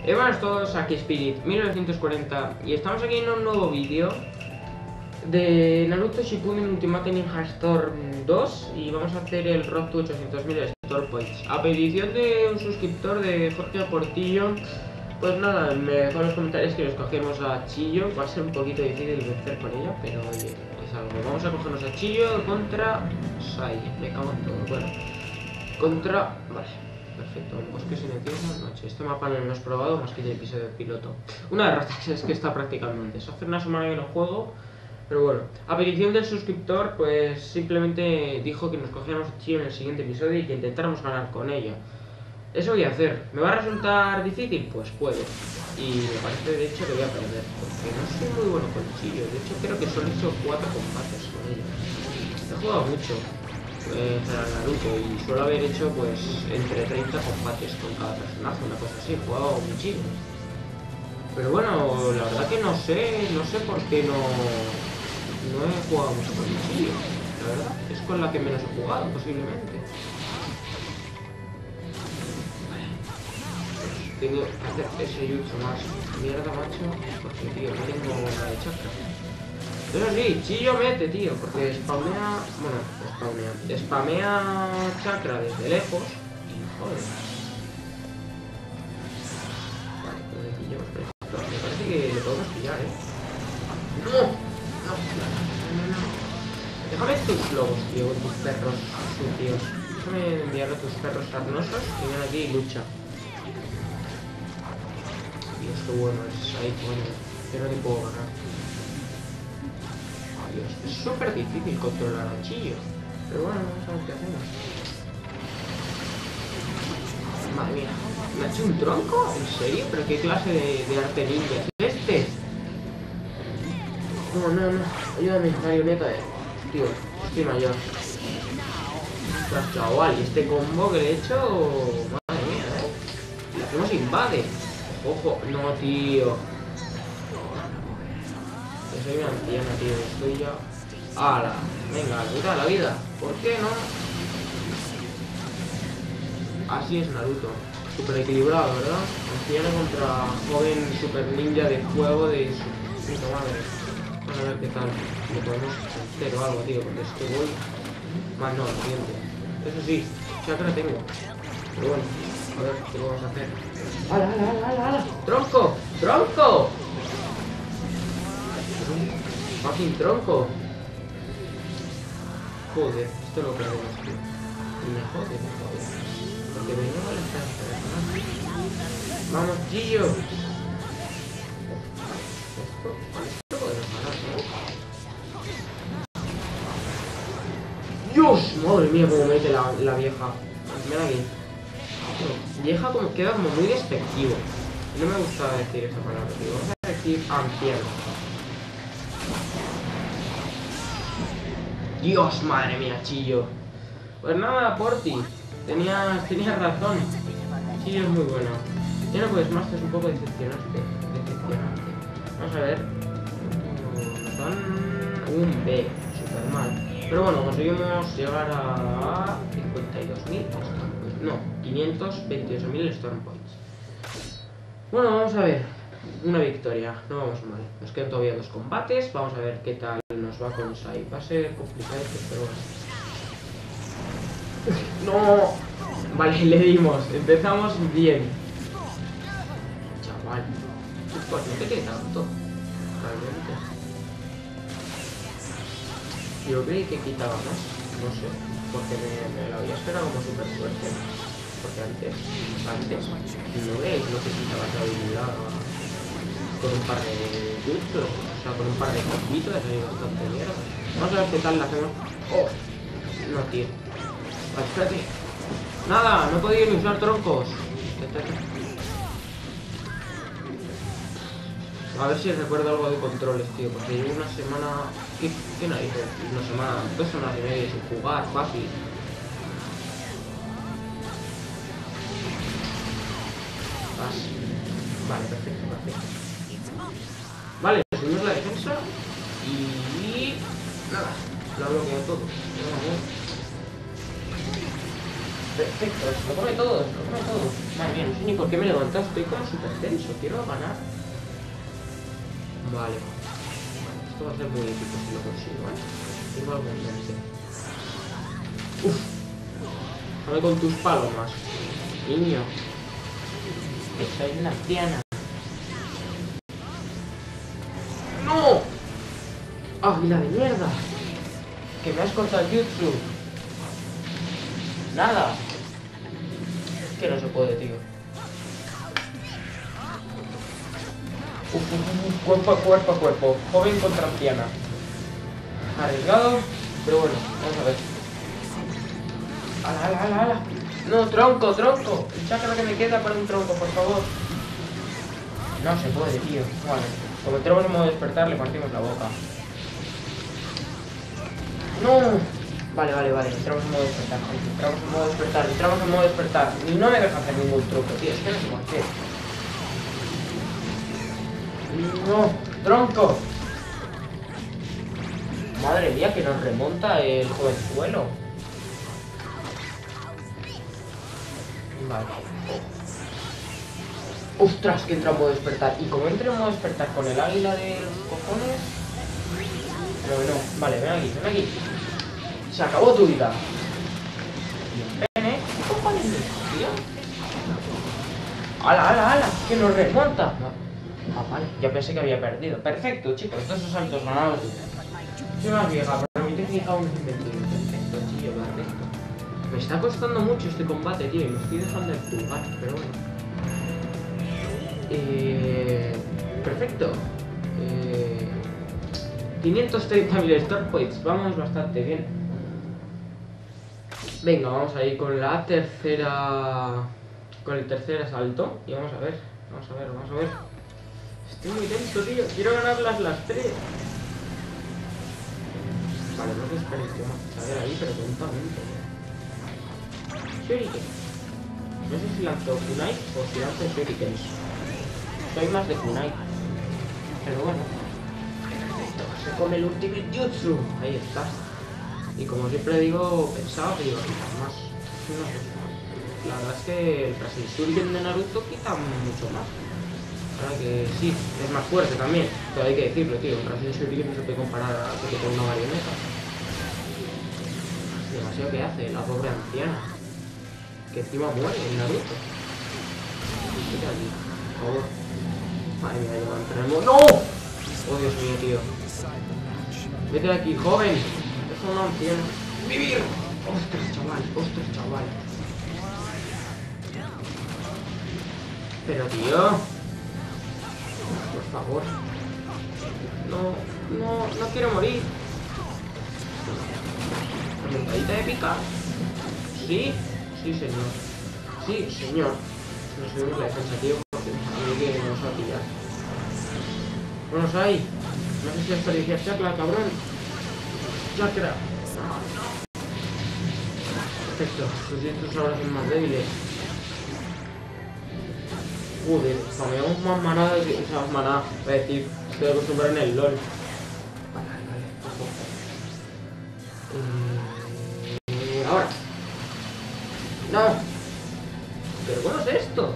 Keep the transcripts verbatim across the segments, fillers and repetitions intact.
Eh, buenas a todos, aquí Spirit mil novecientos cuarenta y estamos aquí en un nuevo vídeo de Naruto Shippuden Ultimate Ninja Storm dos y vamos a hacer el Road to ochocientos mil Store Points. A petición de un suscriptor de Jorge Portillo, pues nada, me dejó en los comentarios que nos cogemos a Chillo. Va a ser un poquito difícil vencer con ella, pero oye, es algo. Vamos a cogernos a Chillo contra Sai. Me cago en todo. Bueno, contra... Vale. Perfecto, bosque silencioso, noche. Este mapa no lo hemos probado más que el episodio piloto. Una derrota es que está prácticamente. Es hace una semana que no juego, pero bueno. A petición del suscriptor, pues simplemente dijo que nos cogiéramos a Chillo en el siguiente episodio y que intentáramos ganar con ella. Eso voy a hacer. ¿Me va a resultar difícil? Pues puede. Y me parece de hecho que voy a perder, porque no soy muy bueno con Chillo. De hecho creo que solo he hecho cuatro combates con ella. He jugado mucho. Eh, para Naruto y suelo haber hecho pues entre treinta combates con cada personaje, una cosa así. He jugado muchísimo, pero bueno, la verdad que no sé, no sé por qué no, no he jugado mucho con Chillo. La verdad, es con la que menos he jugado posiblemente. Tengo que hacer ese jutsu más mierda, macho, porque tío, no tengo una de chakra. Eso sí, Chillo mete, tío, porque spamea... Bueno, spamea... Spamea chakra desde lejos y joder. Vale, pues le pillamos. Me parece que le podemos pillar, ¿eh? ¡No! No, no, no, no. Déjame tus lobos, tío, tus perros sucios. Déjame enviarle a tus perros sarnosos que vienen aquí y lucha. Dios, qué bueno es ahí, coño. Que no te puedo ganar. Dios, es súper difícil controlar a Chillo, pero bueno, vamos a ver qué hacemos. Madre mía, ¿me ha hecho un tronco? ¿En serio? ¿Pero qué clase de, de arte ninja es este? No, no, no, ayúdame, marioneta, eh. Tío, estoy mayor. Ostras, chaval, y este combo que le he hecho... Madre mía, eh. Le hacemos invade. Ojo, no, tío. Soy una anciana, tío, estoy ya... ¡Hala! Venga, la vida, la vida. ¿Por qué no? Así es Naruto. Súper equilibrado, ¿verdad? Anciana contra joven super ninja de fuego de su puta madre. Vamos a ver qué tal. Le podemos hacer o algo, tío, porque es que voy... Más no, lo siguiente. Eso sí, chakra tengo. Pero bueno, a ver qué vamos a hacer. ¡Hala, hala, hala, hala, hala! ¡Tronco! ¡Tronco! Fucking tronco. Joder, esto lo perdemos, tío. Y me jode, me jode. Porque me lleva la esperanza. Vamos, Chillo. Esto, esto podemos ganar, ¿no? Dios, madre mía, cómo mete la, la vieja. Mira aquí. Vieja como queda como muy despectivo. No me gusta decir esa palabra, tío. Vamos a decir anciano. Dios, madre mía, Chillo. Pues nada, Porti, tenías, tenías razón. Chillo es muy bueno. Ya no puedes más, que es un poco decepcionante. Decepcionante. Vamos a ver. Son un B, super mal. Pero bueno, conseguimos llegar a cincuenta y dos mil. No, quinientos veintiocho mil Storm Points. Bueno, vamos a ver. Una victoria, no vamos mal. Nos quedan todavía dos combates. Vamos a ver qué tal nos va con Sai. Va a ser complicado, pero bueno. ¡No! Vale, le dimos. Empezamos bien. Chaval. Pues no te quede tanto. Realmente. Yo creí que quitaba más. No sé. Porque me, me lo había esperado como súper fuerte. Porque antes, antes, no veis lo que quitaba la habilidad. Con un par de jutsus, o sea, con un par de coquitos, es bastante mierda. Vamos a ver qué tal la hacemos. ¡Oh! No, tío. Vale, espérate. Nada, no he podido ni usar troncos. A ver si recuerdo algo de controles, tío, porque llevo una semana... ¿Qué, qué narices? Una semana, dos semanas y media sin jugar, fácil. Así. Vale, perfecto, perfecto. Vale, subimos la defensa y... nada, lo ha bloqueado todo. Perfecto, se lo come todo, se lo come todo. Madre mía, no sé ni por qué me he levantado, estoy como súper tenso, quiero ganar. Vale. Esto va a ser muy épico si lo consigo, ¿eh? Tengo algo en mente. Uf. Dame con tus palomas. Niño. Que soy una anciana. ¡No! ¡Águila de mierda! Que me has cortado el jutsu. Nada. Es que no se puede, tío. Uf, uf, uf, cuerpo a cuerpo a cuerpo. Joven contra anciana. Arriesgado, pero bueno, vamos a ver. ¡Ala, ala, ala, ala! No, tronco, tronco. El chakra que me queda para un tronco, por favor. No se puede, tío. Vale. Como entremos en modo despertar, le partimos la boca. ¡No! Vale, vale, vale. Entramos en modo despertar, gente. Entramos en modo despertar, entramos en modo despertar. Y no me deja hacer ningún truco, tío. Es que no sé por qué. ¡No! ¡Tronco! Madre mía, que nos remonta el jovenzuelo. Vale. ¡Ostras! Que entra en modo despertar. Y como entre en modo despertar con el águila de los cojones... No, no. Vale, ven aquí, ven aquí. Se acabó tu vida. Ven, ¿eh? ¿Qué cojones es eso, tío? ¡Hala, hala, hala! ¡Que nos remonta! Ah, vale. Ya pensé que había perdido. Perfecto, chicos. Estos son saltos ganados. Soy más vieja, pero mi técnica aún es inventiva. Perfecto, chillo, perfecto. Me está costando mucho este combate, tío, y me estoy dejando empujar, pero bueno. Eh... Perfecto. Eh... quinientos treinta mil Star Points. Vamos bastante bien. Venga, vamos a ir con la tercera... Con el tercer asalto. Y vamos a ver, vamos a ver, vamos a ver. Estoy muy tenso, tío. Quiero ganarlas las tres. Vale, no os esperéis que vamos a ver ahí, pero tontamente. Shuriken. No sé si lanzo kunai o si lanzo shurikens. Soy más de kunai. Pero bueno. Perfecto. Se come el ultimate jutsu. Ahí está. Y como siempre digo, pensaba que iba a quitar más. No sé. La verdad es que el Brasil Shuriken de Naruto quita mucho más. Ahora que sí, es más fuerte también. Pero hay que decirlo, tío. El Brasil Shuriken no se puede comparar a que con una marioneta. Demasiado que hace la pobre anciana. Que encima muere en Naruto. Vete aquí, por favor. Madre mía, yo entremos. ¡No! Oh, Dios mío, tío. Vete de aquí, joven. Deja a una anciana vivir. Ostras, chaval, ostras, chaval. Pero, tío. Por favor. No, no, no quiero morir. Remontadita épica. Sí, sí, señor. Sí, señor. Nos subimos la defensa, tío, porque hay que nos va a pillar. Buenos hay. No sé si desperdiciar chakra, cabrón. Chakra. Perfecto. Sus dientes ahora son más débiles. Joder, spameamos más maná de que... O sea, más maná. Voy a decir, estoy acostumbrado en el LOL. Vale, vale, vale. Eh... Ahora. No. ¿Pero bueno es esto?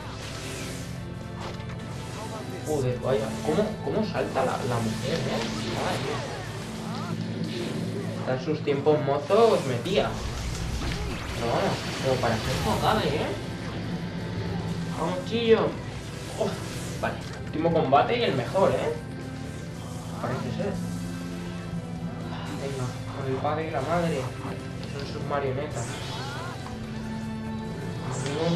Joder, vaya. ¿Cómo, cómo salta la, la mujer, eh? Madre mía. Hasta en sus tiempos mozos metía. Pero vamos, como para ser Hokage, ¿eh? Vamos, chillo. Oh, vale, último combate y el mejor, ¿eh? Parece ser. Venga, con el padre y la madre. Son sus marionetas. Amigo.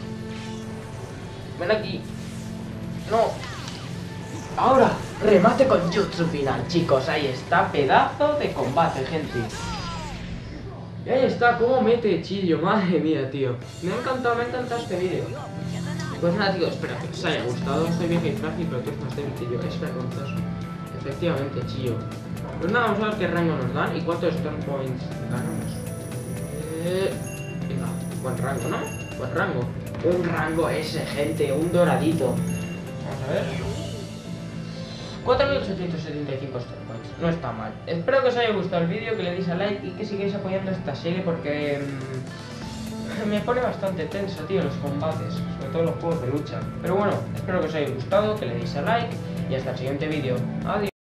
Ven aquí. No. Ahora, remate con jutsu final, chicos. Ahí está, pedazo de combate, gente. Y ahí está, cómo mete chillo. Madre mía, tío. Me ha encantado, me ha encantado este vídeo. Pues nada, chicos, espero que os haya gustado. Soy vieja y frágil, pero tú eres más débil que yo. Es vergonzoso. Efectivamente, chillo. Pues nada, vamos a ver qué rango nos dan y cuántos Storm Points ganamos. Eh... Venga, buen rango, ¿no? Buen rango. Un rango ese, gente, un doradito. Vamos a ver. cuatro mil ochocientos setenta y cinco Storm Points. No está mal. Espero que os haya gustado el vídeo, que le deis a like y que sigáis apoyando esta serie porque... Mmm, me pone bastante tenso, tío, los combates, sobre todo los juegos de lucha. Pero bueno, espero que os haya gustado, que le deis a like y hasta el siguiente vídeo. Adiós.